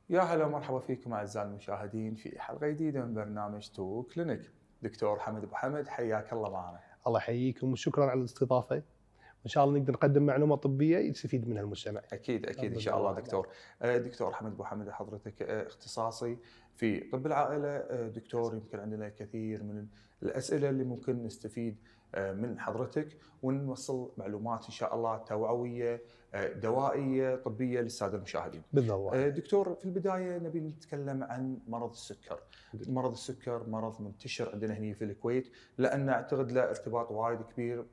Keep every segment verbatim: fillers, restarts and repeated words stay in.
يا هلا ومرحبا فيكم اعزائي المشاهدين في حلقه جديده من برنامج تو كلينيك. دكتور حمد ابو حمد حياك الله معنا. الله يحييكم وشكرا على الاستضافه، وان شاء الله نقدر نقدم معلومه طبيه يستفيد منها المجتمع. اكيد اكيد ان تفضل شاء الله الله. دكتور. آه، دكتور حمد ابو حمد حضرتك آه، اختصاصي في طب العائله. آه، دكتور يمكن عندنا كثير من الاسئله اللي ممكن نستفيد آه، من حضرتك ونوصل معلومات ان شاء الله توعويه آه، دوائيه طبيه للساده المشاهدين. باذن الله. آه، دكتور في البدايه نبي نتكلم عن مرض السكر. مرض السكر مرض منتشر عندنا هنا في الكويت، لان اعتقد له ارتباط وايد كبير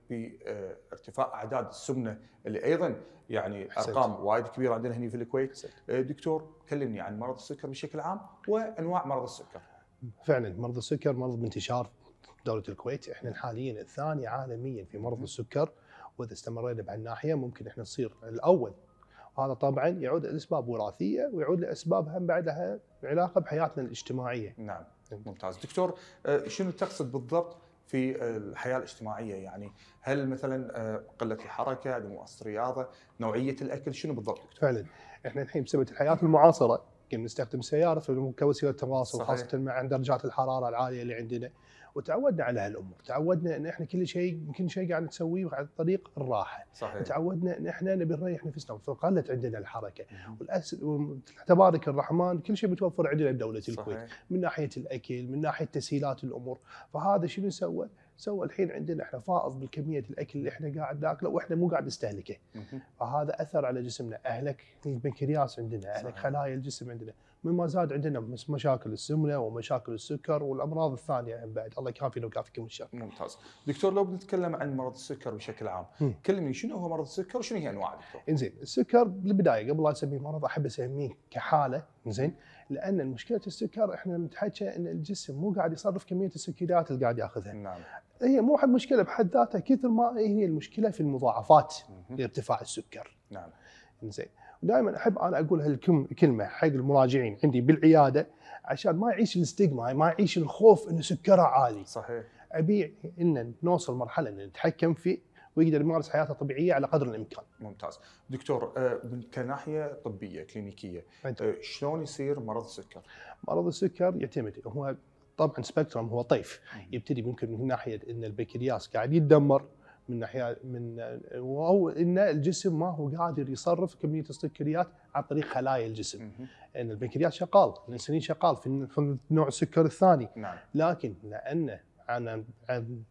بارتفاع اعداد السمنه اللي ايضا يعني أحسنت. ارقام وايد كبيره عندنا هنا في الكويت. أحسنت. آه، دكتور كلمني عن مرض السكر بشكل عام وانواع مرض السكر. فعلا مرض السكر مرض بانتشار في دوله الكويت، احنا حاليا الثاني عالميا في مرض السكر، واذا استمرينا بهالناحيه ممكن احنا نصير الاول. وهذا طبعا يعود لاسباب وراثيه ويعود لاسباب هم بعدها علاقه بحياتنا الاجتماعيه. نعم ممتاز دكتور. آه، شنو تقصد بالضبط في الحياه الاجتماعيه؟ يعني هل مثلا آه، قله الحركه، عدم ممارسه الرياضه، نوعيه الاكل، شنو بالضبط دكتور؟ فعلا احنا الحين بسبب الحياه المعاصره كنا نستخدم سياره في- كوسيله تواصل، صحيح. خاصه مع درجات الحراره العاليه اللي عندنا، وتعودنا على هالامور، تعودنا ان احنا كل شيء كل شيء قاعد نسويه على طريق الراحه. صحيح. تعودنا ان احنا نبي نريح نفسنا، فقلت عندنا الحركه. مهم. والأس... تبارك الرحمن كل شيء متوفر عندنا بدوله الكويت، صحيح. من ناحيه الاكل، من ناحيه تسهيلات الامور. فهذا شنو سوى؟ سوى الحين عندنا احنا فائض بالكميه الاكل اللي احنا قاعد ناكله واحنا مو قاعد نستهلكه. مهم. فهذا اثر على جسمنا، اهلك البنكرياس عندنا، اهلك صحيح. خلايا الجسم عندنا، مما زاد عندنا مس- مشاكل السمنه ومشاكل السكر والامراض الثانيه هم بعد. الله يكافينا ويكافيكم الشر. ممتاز دكتور. لو بنتكلم عن مرض السكر بشكل عام، مم. كلمني شنو هو مرض السكر وشنو هي انواعه دكتور؟ انزين، السكر بالبدايه قبل لا اسميه مرض احب اسميه كحاله، انزين، لان مشكله السكر احنا نتحكى ان الجسم مو قاعد يصرف كميه السكريات اللي قاعد ياخذها. نعم. هي مو حد مشكله بحد ذاتها، كثر ما هي المشكله في المضاعفات مهم. لارتفاع السكر. نعم. انزين، ودائما احب انا اقول هالكلمه حق المراجعين عندي بالعياده عشان ما يعيش الستيغما، ما يعيش الخوف انه سكره عالي. صحيح. ابي ان نوصل مرحله ان نتحكم فيه ويقدر يمارس حياته طبيعيه على قدر الامكان. ممتاز دكتور. آه، من كناحيه طبيه كلينيكيه، عندك. آه، شلون يصير مرض السكر؟ مرض السكر يعتمد، هو طبعا سبيكترم، هو طيف. يبتدي ممكن من ناحيه ان البنكرياس قاعد يتدمر، من ناحيه من او ان الجسم ما هو قادر يصرف كميه السكريات عن طريق خلايا الجسم. مهم. ان البنكرياس شغال، الانسولين شغال في في نوع السكر الثاني، نعم. لكن لانه عن عن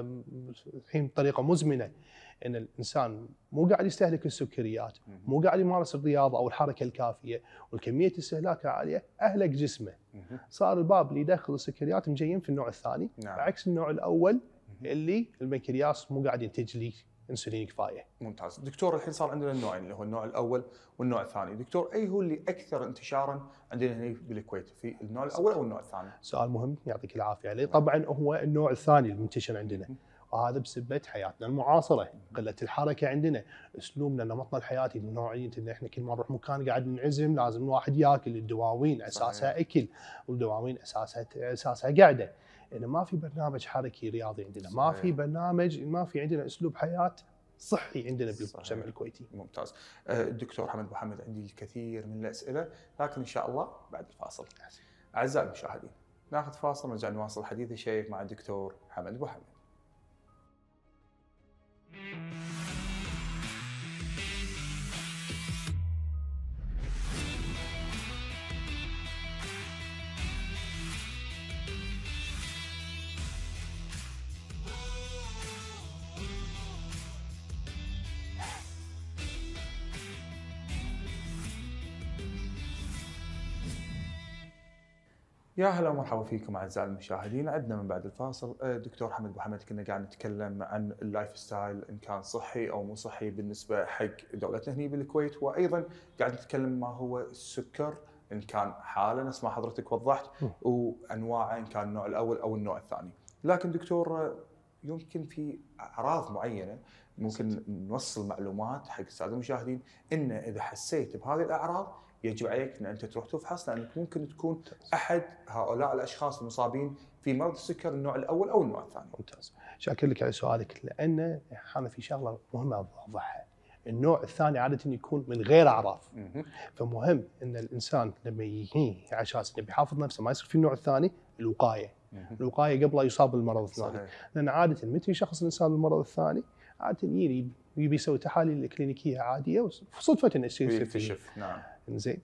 الحين بطريقه مزمنه ان الانسان مو قاعد يستهلك السكريات، مهم. مو قاعد يمارس الرياضه او الحركه الكافيه، والكميه استهلاكها عاليه، اهلك جسمه. مهم. صار الباب اللي يدخل السكريات مجين في النوع الثاني، نعم. عكس النوع الاول مهم. اللي البنكرياس مو قاعد ينتج لي انسولين كفايه. ممتاز دكتور. الحين صار عندنا النوعين اللي هو النوع الاول والنوع الثاني. دكتور اي هو اللي اكثر انتشارا عندنا هنا بالكويت، في النوع الاول او النوع الثاني؟ سؤال مهم يعطيك العافيه عليه. طبعا هو النوع الثاني المنتشر عندنا، مهم. وهذا بسبب حياتنا المعاصره، قله الحركه عندنا، اسلوبنا، نمطنا الحياتي، نوعيه ان احنا كل ما نروح مكان قاعد ننعزم لازم الواحد ياكل، الدواوين اساسها صحيح. اكل، والدواوين اساسها اساسها قعده. إنه ما في برنامج حركي رياضي عندنا، ما صحيح. في برنامج، ما في عندنا اسلوب حياه صحي عندنا بالمجتمع صحيح. الكويتي. ممتاز. آه، الدكتور حمد ابو حمد عندي الكثير من الاسئله، لكن ان شاء الله بعد الفاصل. اعزائي المشاهدين ناخذ فاصل ونرجع نواصل حديث الشيق مع الدكتور حمد ابو حمد. يا هلا ومرحبا فيكم اعزائي المشاهدين. عندنا من بعد الفاصل آه، دكتور حمد ابو حمد، كنا قاعد نتكلم عن اللايف ستايل ان كان صحي او مو صحي بالنسبه حق دولتنا هنا بالكويت، وايضا قاعد نتكلم ما هو السكر ان كان حاله نفس ما حضرتك وضحت، وانواعه ان كان النوع الاول او النوع الثاني. لكن دكتور آه، يمكن في اعراض معينه ممكن نوصل معلومات حق الساده المشاهدين ان اذا حسيت بهذه الاعراض يجب عليك ان انت تروح تفحص، لانك ممكن تكون احد هؤلاء الاشخاص المصابين في مرض السكر النوع الاول او النوع الثاني. ممتاز، شاكر لك على سؤالك، لان انا في شغله مهمه اوضحها، النوع الثاني عاده يكون من غير اعراض. مهم. فمهم ان الانسان لما يجي على اساس انه بيحافظ نفسه ما يصير في النوع الثاني، الوقايه. مهم. الوقايه قبل لا يصاب بالمرض الثاني. صحيح. لان عاده متى يشخص الانسان بالمرض الثاني؟ عاده يجي يبي يسوي تحاليل كلينيكيه عاديه وصدفه انه يصير ويكتشف. نعم. زين.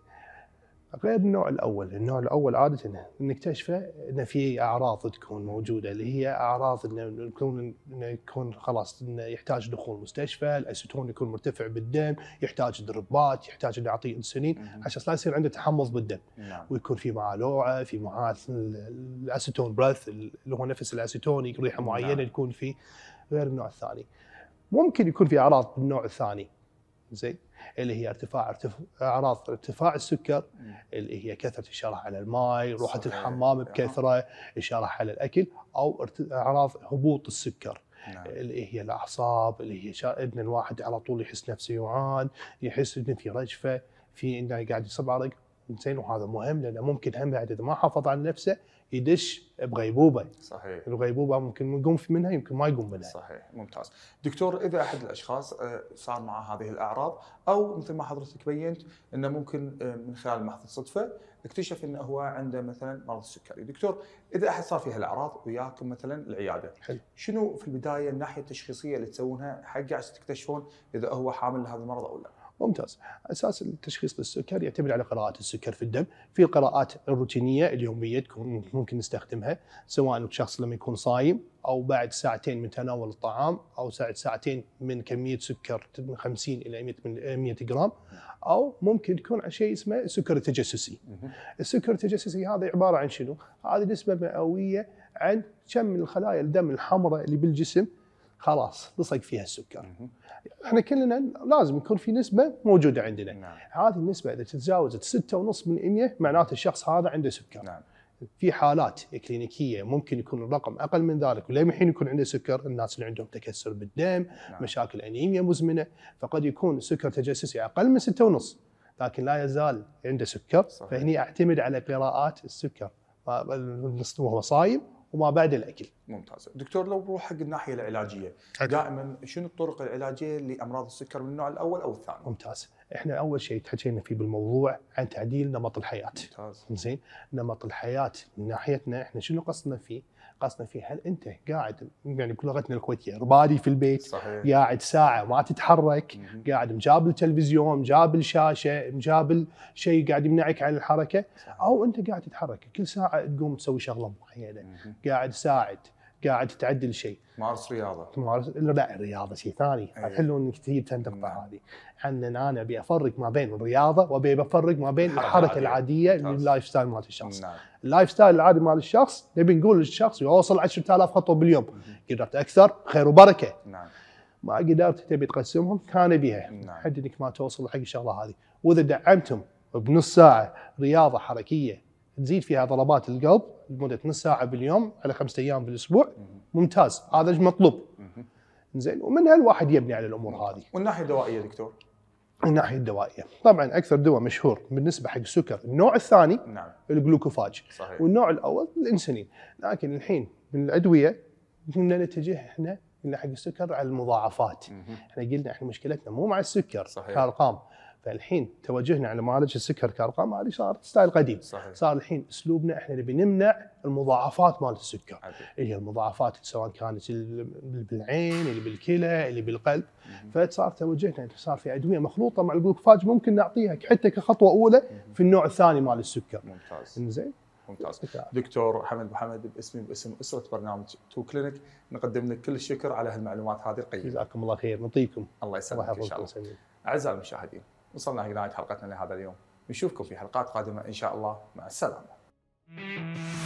غير النوع الاول، النوع الاول عاده نكتشفه ان في اعراض تكون موجوده اللي هي اعراض انه يكون انه يكون خلاص انه يحتاج دخول مستشفى، الاسيتون يكون مرتفع بالدم، يحتاج دربات، يحتاج انه يعطيه انسولين عشان لا يصير عنده تحمض بالدم. نعم. ويكون في معاه لوعه، في معاه الاسيتون بريث اللي هو نفس الاسيتون ريحه معينه. نعم. يكون في غير النوع الثاني. ممكن يكون في اعراض بالنوع الثاني زين اللي هي ارتفاع ارتفاع اعراض ارتفاع السكر اللي هي كثره الشرح على الماء، روحه الحمام بكثره، الشرح على الاكل، او اعراض هبوط السكر. نعم. اللي هي الاعصاب، اللي هي شا... ان الواحد على طول يحس نفسه يوعان، يحس انه في رجفه، في انه قاعد يصب عرق. زين. وهذا مهم لانه ممكن هم بعد اذا ما حافظ على نفسه يدش بغيبوبه. صحيح. الغيبوبه ممكن يقوم منها، يمكن ما يقوم منها. صحيح. ممتاز. دكتور، اذا احد الاشخاص صار معه هذه الاعراض، او مثل ما حضرتك بينت انه ممكن من خلال محض الصدفه اكتشف انه هو عنده مثلا مرض السكري. دكتور، اذا احد صار فيه الاعراض وياكم مثلا العياده، حلو. شنو في البدايه الناحيه التشخيصيه اللي تسوونها حق عشان تكتشفون اذا هو حامل لهذا المرض او لا؟ ممتاز. اساس التشخيص للسكر يعتمد على قراءات السكر في الدم. في القراءات الروتينيه اليوميه تكون ممكن نستخدمها سواء الشخص لما يكون صايم، او بعد ساعتين من تناول الطعام، او بعد ساعتين من كميه سكر من خمسين الى مئة جرام، او ممكن تكون على شيء اسمه السكر التجسسي. السكر التجسسي هذا عباره عن شنو؟ هذه نسبه مئويه عن كم من الخلايا الدم الحمراء اللي بالجسم خلاص لصق فيها السكر. احنا كلنا لازم يكون في نسبه موجوده عندنا. نعم. هذه النسبه اذا تتجاوزت ستة ونص بالمئة معناته الشخص هذا عنده سكر. نعم. في حالات كلينيكيه ممكن يكون الرقم اقل من ذلك ولين الحين يكون عنده سكر، الناس اللي عندهم تكسر بالدم. نعم. مشاكل انيميا مزمنه، فقد يكون سكر تجسسي اقل من ستة ونص لكن لا يزال عنده سكر. صحيح. فهني اعتمد على قراءات السكر وهو صايم وما بعد الاكل. ممتاز. دكتور، لو بروح حق الناحيه العلاجيه، دائما شنو الطرق العلاجيه لامراض السكر من النوع الاول او الثاني؟ ممتاز. احنا اول شيء تحكينا فيه بالموضوع عن تعديل نمط الحياه. ممتاز. زين. نمط الحياه من ناحيتنا احنا شنو قصدنا فيه؟ قصدنا فيه هل انت قاعد يعني بلغتنا الكويتيه ربادي في البيت؟ صحيح. قاعد ساعه ما تتحرك، مم. قاعد مجابل تلفزيون، مجابل شاشه، مجابل شيء قاعد يمنعك عن الحركه. صحيح. او انت قاعد تتحرك كل ساعه تقوم تسوي شغله معينه، مم. قاعد ساعد، قاعد تعدل شيء. مارس رياضه. مارس لا، الرياضه شيء ثاني. حلو انك كثير تنتقطع هذه. احنا انا ابي افرق ما بين الرياضه وابي افرق ما بين الحركه العاديه اللايف ستايل مال الشخص. نعم. اللايف ستايل العادي مال الشخص نبي نقول للشخص يوصل عشرة آلاف خطوه باليوم. قدرت اكثر خير وبركه. نعم. ما قدرت تبي تقسمهم كان بيها. نعم. حد انك ما توصل حق الشغله هذه. واذا دعمتهم بنص ساعه رياضه حركيه تزيد فيها ضربات القلب لمده نص ساعه باليوم على خمسة ايام بالاسبوع، ممتاز. هذا مطلوب. زين. ومنها الواحد يبني على الامور هذه. والناحيه الدوائيه دكتور؟ الناحيه الدوائيه طبعا اكثر دواء مشهور بالنسبه حق السكر النوع الثاني. نعم. الجلوكوفاج. صحيح. والنوع الاول الانسولين. لكن الحين من الادويه بدنا نتجه احنا من حق السكر على المضاعفات. مم. احنا قلنا احنا مشكلتنا مو مع السكر. صحيح. كارقام. فالحين توجهنا على معالجه السكر كارقام، هذه صار ستايل قديم. صحيح. صار الحين اسلوبنا احنا نبي نمنع المضاعفات مال السكر. عدي. اللي هي المضاعفات سواء كانت بالعين اللي بالكلى اللي بالقلب. مم. فصار توجهنا صار في ادويه مخلوطه مع الجلوكوفاج ممكن نعطيها حتى كخطوه اولى. مم. في النوع الثاني مال السكر. ممتاز. انزين. ممتاز. دكتور حمد ابو حمد، باسمي باسم اسره برنامج تو كلينك نقدم لك كل الشكر على هالمعلومات هذه القيمه. جزاكم الله خير. نعطيكم. الله يسلمك ان شاء الله. اعزائي المشاهدين، وصلنا لنهايه حلقتنا لهذا اليوم. نشوفكم في حلقات قادمه ان شاء الله. مع السلامه.